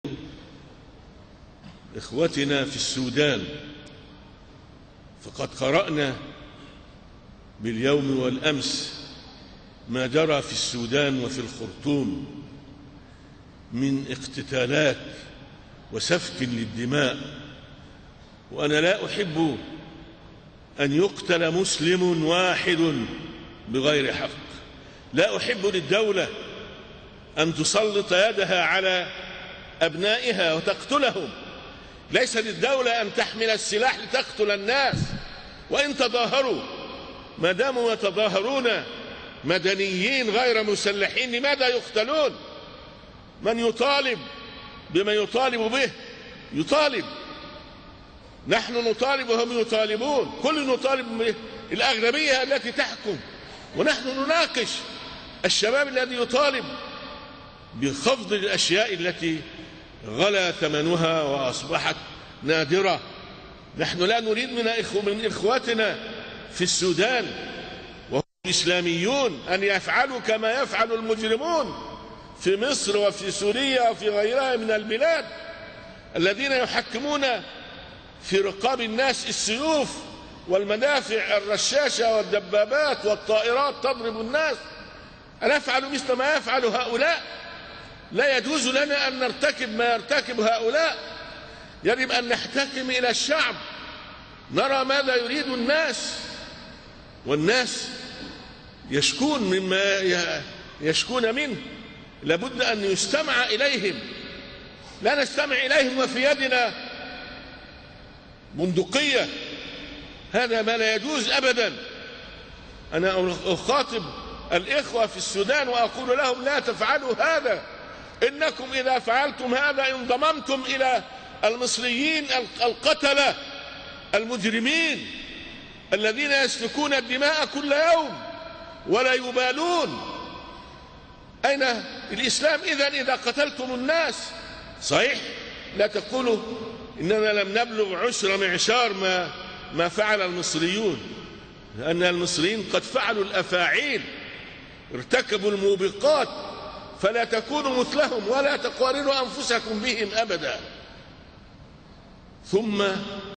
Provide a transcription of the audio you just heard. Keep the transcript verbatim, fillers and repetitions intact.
إخوتنا في السودان، فقد قرأنا باليوم والأمس ما جرى في السودان وفي الخرطوم من اقتتالات وسفك للدماء. وأنا لا أحب أن يقتل مسلم واحد بغير حق. لا أحب للدولة أن تسلط يدها على أبنائها وتقتلهم. ليس للدولة أن تحمل السلاح لتقتل الناس وإن تظاهروا. ما داموا يتظاهرون مدنيين غير مسلحين لماذا يقتلون؟ من يطالب بما يطالب به يطالب، نحن نطالب وهم يطالبون، كل نطالب الأغلبية التي تحكم، ونحن نناقش الشباب الذي يطالب بخفض الأشياء التي غلا ثمنها وأصبحت نادرة. نحن لا نريد من إخو من إخواتنا في السودان وهم الإسلاميون أن يفعلوا كما يفعل المجرمون في مصر وفي سوريا وفي غيرها من البلاد، الذين يحكمون في رقاب الناس السيوف والمدافع الرشاشة والدبابات والطائرات تضرب الناس. أنفعل مثل ما يفعل هؤلاء؟ لا يجوز لنا أن نرتكب ما يرتكب هؤلاء. يجب أن نحتكم إلى الشعب، نرى ماذا يريد الناس، والناس يشكون مما يشكون منه. لابد أن يستمع إليهم، لا نستمع إليهم وفي يدنا بندقية. هذا ما لا يجوز أبدا. أنا أخاطب الإخوة في السودان وأقول لهم لا تفعلوا هذا. إنكم إذا فعلتم هذا انضممتم إلى المصريين القتلة المجرمين الذين يسفكون الدماء كل يوم ولا يبالون. أين الإسلام إذن إذا قتلتم الناس؟ صحيح لا تقولوا إننا لم نبلغ عشر معشار ما, ما فعل المصريون، لأن المصريين قد فعلوا الأفاعيل، ارتكبوا الموبقات، فلا تكونوا مثلهم ولا تقارنوا أنفسكم بهم أبدا. ثم